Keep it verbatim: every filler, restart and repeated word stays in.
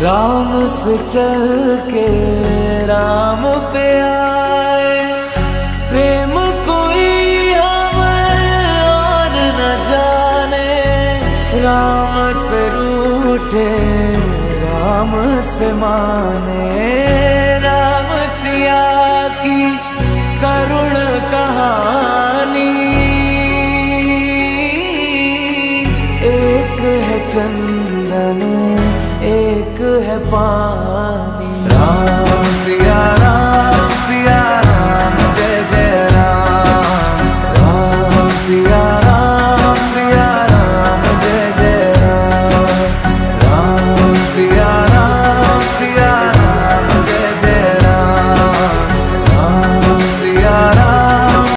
राम से चल के राम पे आए, प्रेम कोई हमें और न जाने। राम से रूठे राम से माने, राम सिया की करुण कहानी। एक है चंदन एक है पानी, राम सिया